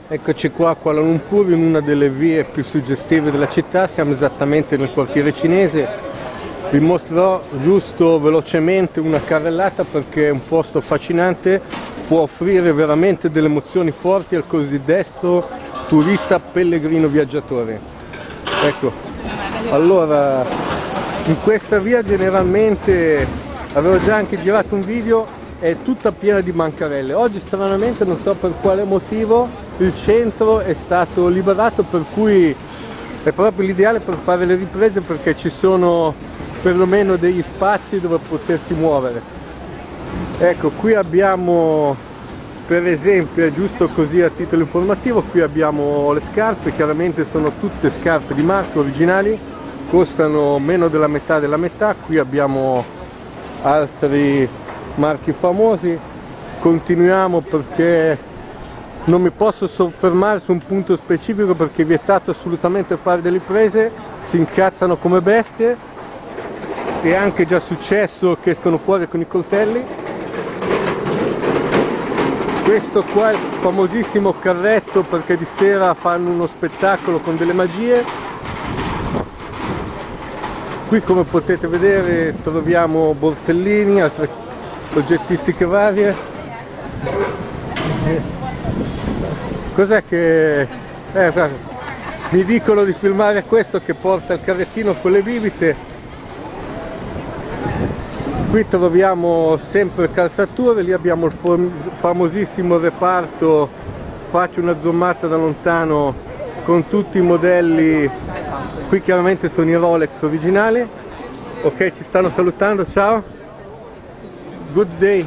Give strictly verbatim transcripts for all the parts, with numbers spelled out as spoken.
Eccoci qua a Kuala Lumpur, in una delle vie più suggestive della città, siamo esattamente nel quartiere cinese. Vi mostrerò giusto velocemente una carrellata perché è un posto affascinante, può offrire veramente delle emozioni forti al cosiddetto turista pellegrino viaggiatore. Ecco, allora in questa via generalmente, avevo già anche girato un video, è tutta piena di bancarelle. Oggi stranamente, non so per quale motivo, il centro è stato liberato, per cui è proprio l'ideale per fare le riprese perché ci sono perlomeno degli spazi dove potersi muovere. Ecco, qui abbiamo per esempio, è giusto così a titolo informativo, qui abbiamo le scarpe, chiaramente sono tutte scarpe di marca originali, costano meno della metà della metà. Qui abbiamo altri marchi famosi. Continuiamo perché non mi posso soffermare su un punto specifico perché è vietato assolutamente fare delle riprese, si incazzano come bestie, è anche già successo che escono fuori con i coltelli. Questo qua è il famosissimo carretto perché di sera fanno uno spettacolo con delle magie. Qui, come potete vedere, troviamo borsellini, altre oggettistiche varie. Cos'è che... Eh, guarda, mi dicono di filmare questo che porta il carrettino con le bibite. Qui troviamo sempre calzature, lì abbiamo il famosissimo reparto, faccio una zoomata da lontano, con tutti i modelli. Qui chiaramente sono i Rolex originali. Ok, ci stanno salutando, ciao, good day.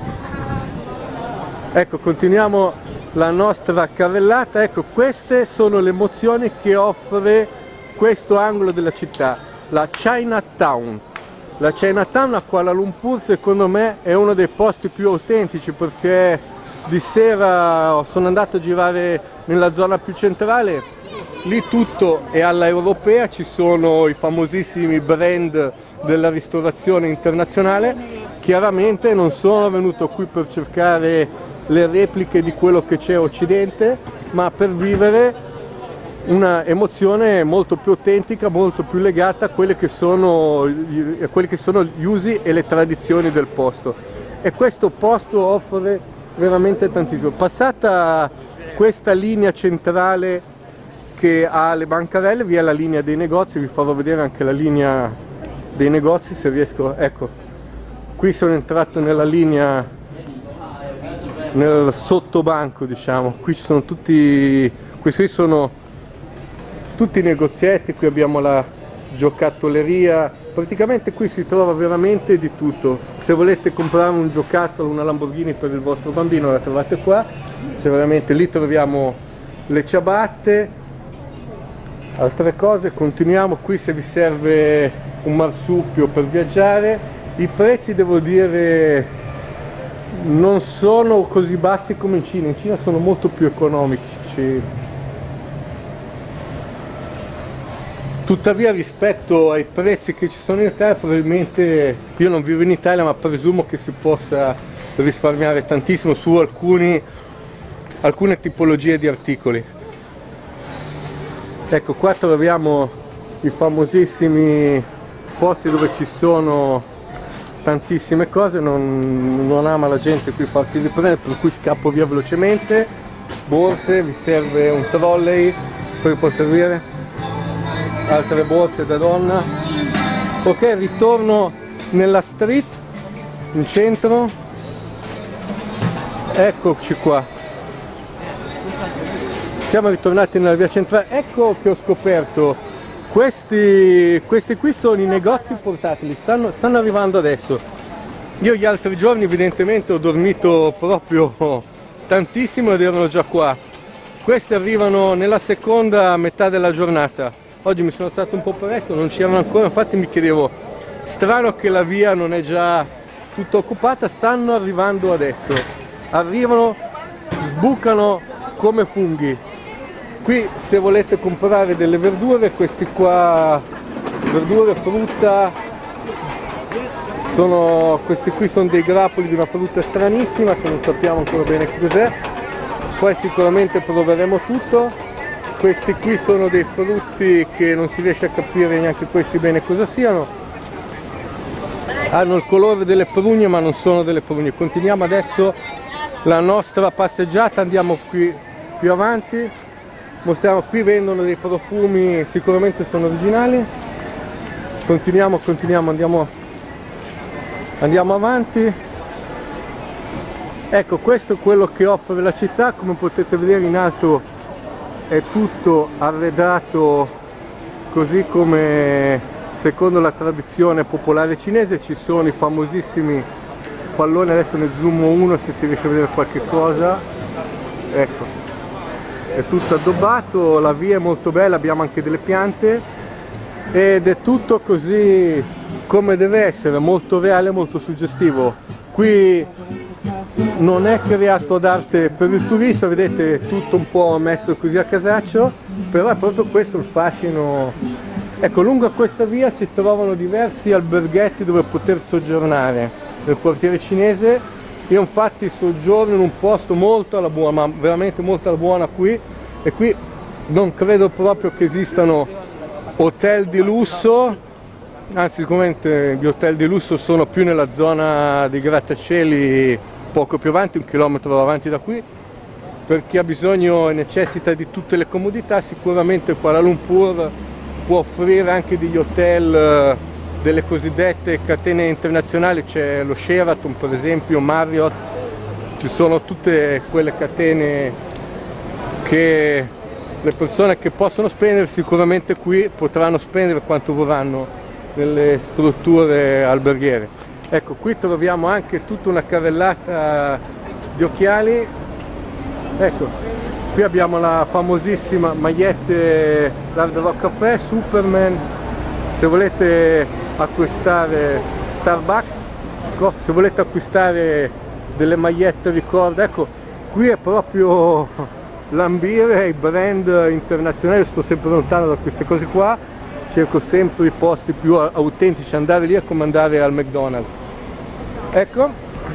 Ecco, continuiamo la nostra carrellata. Ecco, queste sono le emozioni che offre questo angolo della città, la Chinatown. La Chinatown a Kuala Lumpur secondo me è uno dei posti più autentici perché di sera sono andato a girare nella zona più centrale, lì tutto è alla europea, ci sono i famosissimi brand della ristorazione internazionale. Chiaramente non sono venuto qui per cercare le repliche di quello che c'è a Occidente, ma per vivere una emozione molto più autentica, molto più legata a quelli che sono, a quelli che sono gli usi e le tradizioni del posto. E questo posto offre veramente tantissimo. Passata questa linea centrale che ha le bancarelle, vi è la linea dei negozi, vi farò vedere anche la linea dei negozi se riesco. Ecco, qui sono entrato nella linea, nel sottobanco, diciamo. Qui ci sono tutti, questi sono tutti i negozietti, qui abbiamo la giocattolleria, praticamente qui si trova veramente di tutto. Se volete comprare un giocattolo, una Lamborghini per il vostro bambino, la trovate qua. C'è veramente, lì troviamo le ciabatte, altre cose. Continuiamo qui se vi serve un marsupio per viaggiare. I prezzi, devo dire, non sono così bassi come in Cina, in Cina sono molto più economici. Tuttavia, rispetto ai prezzi che ci sono in Italia, probabilmente, io non vivo in Italia, ma presumo che si possa risparmiare tantissimo su alcuni, alcune tipologie di articoli. Ecco, qua troviamo i famosissimi posti dove ci sono tantissime cose, non, non ama la gente qui farsi riprendere, per cui scappo via velocemente. Borse, vi serve un trolley, poi può servire? Altre borse da donna. Ok, ritorno nella street, in centro. Eccoci qua, siamo ritornati nella via centrale. Ecco che ho scoperto, questi, questi qui sono i negozi portatili, stanno, stanno arrivando adesso. Io gli altri giorni evidentemente ho dormito proprio tantissimo ed erano già qua. Questi arrivano nella seconda metà della giornata. Oggi mi sono stato un po' presto, non c'erano ancora, infatti mi chiedevo, strano che la via non è già tutta occupata. Stanno arrivando adesso, arrivano, sbucano come funghi. Qui se volete comprare delle verdure, questi qua, verdure, frutta, sono, questi qui sono dei grappoli di una frutta stranissima che non sappiamo ancora bene che cos'è. poi sicuramente proveremo tutto. Questi qui sono dei frutti che non si riesce a capire neanche questi bene cosa siano, hanno il colore delle prugne ma non sono delle prugne. Continuiamo adesso la nostra passeggiata, andiamo qui più avanti, mostriamo, qui vendono dei profumi, sicuramente sono originali. Continuiamo, continuiamo, andiamo, andiamo avanti. Ecco, questo è quello che offre la città. Come potete vedere in alto è tutto arredato così come secondo la tradizione popolare cinese. Ci sono i famosissimi palloni, adesso ne zoom uno se si riesce a vedere qualche cosa. Ecco, è tutto addobbato, la via è molto bella, abbiamo anche delle piante ed è tutto così come deve essere, molto reale, molto suggestivo. Qui non è creato d'arte per il turista, vedete, tutto un po' messo così a casaccio, però è proprio questo il fascino. Ecco, lungo questa via si trovano diversi alberghetti dove poter soggiornare nel quartiere cinese. Io infatti soggiorno in un posto molto alla buona, ma veramente molto alla buona qui, e qui non credo proprio che esistano hotel di lusso, anzi sicuramente gli hotel di lusso sono più nella zona dei grattacieli poco più avanti, un chilometro avanti da qui. Per chi ha bisogno e necessita di tutte le comodità, sicuramente Kuala Lumpur può offrire anche degli hotel delle cosiddette catene internazionali, c'è lo Sheraton per esempio, Marriott, ci sono tutte quelle catene che le persone che possono spendere sicuramente qui potranno spendere quanto vorranno nelle strutture alberghiere. Ecco, qui troviamo anche tutta una carrellata di occhiali. Ecco, qui abbiamo la famosissima magliette Hard Rock Café, Superman, se volete acquistare Starbucks, se volete acquistare delle magliette ricordo, ecco, qui è proprio lambire i brand internazionali. Sto sempre lontano da queste cose qua, cerco sempre i posti più autentici, andare lì è come andare al McDonald's. Ecco,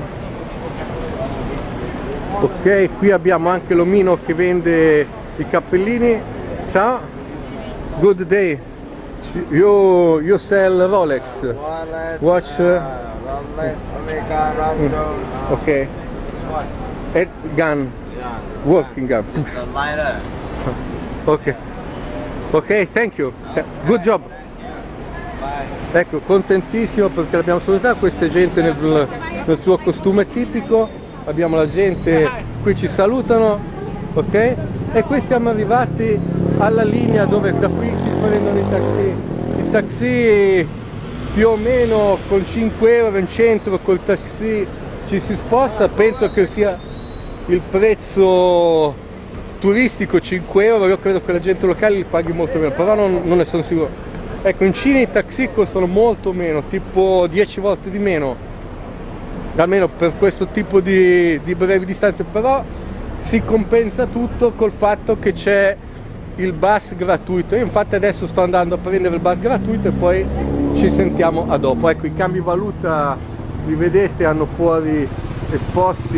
ok, qui abbiamo anche l'omino che vende i cappellini. Ciao, good day, you, you sell Rolex, Rolex, watch, uh, Rolex, Omega, Raptor, mm. Ok, and gun, yeah, working gun. it's a lighter. Ok, ok, thank you, good job. Bye. Ecco, contentissimo perché l'abbiamo salutata, questa è gente nel, nel suo costume tipico, abbiamo la gente, qui ci salutano, ok? E qui siamo arrivati alla linea dove da qui si prendono i taxi, i taxi più o meno con cinque euro in centro col taxi ci si sposta, penso che sia il prezzo turistico cinque euro, io credo che la gente locale li paghi molto meno, però non, non ne sono sicuro. Ecco, in Cina i taxi costano molto meno, tipo dieci volte di meno, almeno per questo tipo di, di brevi distanze, però si compensa tutto col fatto che c'è il bus gratuito. Io infatti adesso sto andando a prendere il bus gratuito e poi ci sentiamo a dopo. Ecco, i cambi valuta li vedete, hanno fuori esposti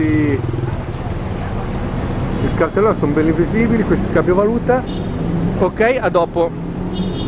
il cartellone, sono ben visibili questi cambi valuta. Ok, a dopo.